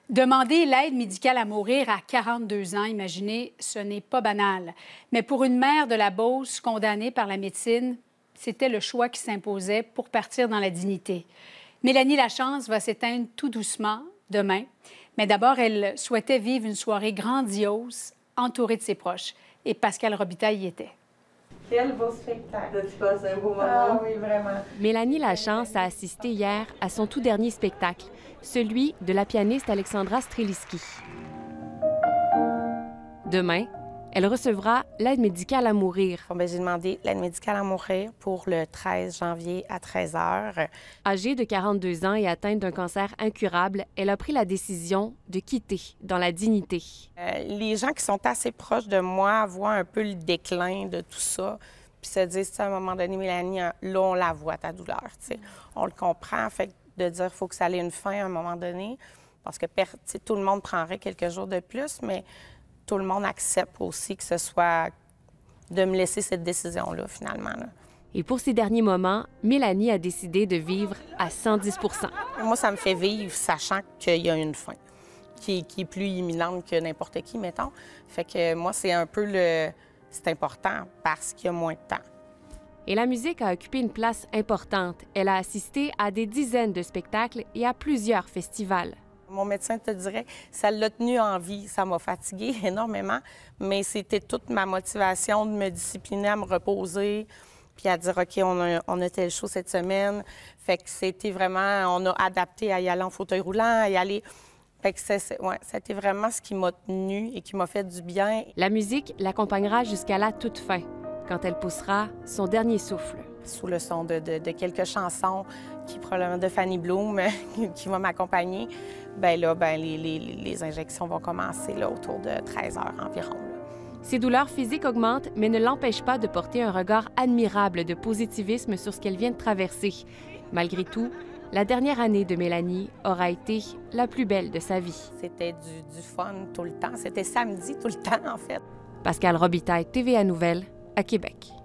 Demander l'aide médicale à mourir à 42 ans, imaginez, ce n'est pas banal. Mais pour une mère de la Beauce condamnée par la médecine, c'était le choix qui s'imposait pour partir dans la dignité. Mélanie Lachance va s'éteindre tout doucement demain, mais d'abord, elle souhaitait vivre une soirée grandiose, entourée de ses proches. Et Pascal Robitaille y était. Quel beau spectacle! As-tu passé un beau moment? Ah oui, vraiment. Mélanie Lachance a assisté hier à son tout dernier spectacle, celui de la pianiste Alexandra Streliski. Demain, elle recevra l'aide médicale à mourir. J'ai demandé l'aide médicale à mourir pour le 13 janvier à 13 h. Âgée de 42 ans et atteinte d'un cancer incurable, elle a pris la décision de quitter dans la dignité. Les gens qui sont assez proches de moi voient un peu le déclin de tout ça, puis se disent, à un moment donné, Mélanie, là, on la voit, ta douleur, tu sais. On le comprend, fait de dire qu'il faut que ça ait une fin à un moment donné, parce que tout le monde prendrait quelques jours de plus, mais tout le monde accepte aussi que ce soit de me laisser cette décision-là, finalement. Là. Et pour ces derniers moments, Mélanie a décidé de vivre à 110 %. Moi, ça me fait vivre sachant qu'il y a une fin qui est plus imminente que n'importe qui, mettons. Fait que moi, c'est un peu c'est important parce qu'il y a moins de temps. Et la musique a occupé une place importante. Elle a assisté à des dizaines de spectacles et à plusieurs festivals. Mon médecin te dirait, ça l'a tenu en vie. Ça m'a fatiguée énormément, mais c'était toute ma motivation de me discipliner, à me reposer, puis à dire, OK, on a tel show cette semaine. Fait que c'était vraiment, on a adapté à y aller en fauteuil roulant, à y aller. Fait que c'était vraiment ce qui m'a tenue et qui m'a fait du bien. La musique l'accompagnera jusqu'à la toute fin, quand elle poussera son dernier souffle. Sous le son de quelques chansons, qui probablement de Fanny Bloom, qui va m'accompagner, les injections vont commencer là, autour de 13 h environ. Là. Ses douleurs physiques augmentent, mais ne l'empêchent pas de porter un regard admirable de positivisme sur ce qu'elle vient de traverser. Malgré tout, la dernière année de Mélanie aura été la plus belle de sa vie. C'était du fun tout le temps. C'était samedi tout le temps, en fait. Pascal Robitaille, TVA Nouvelles, à Québec.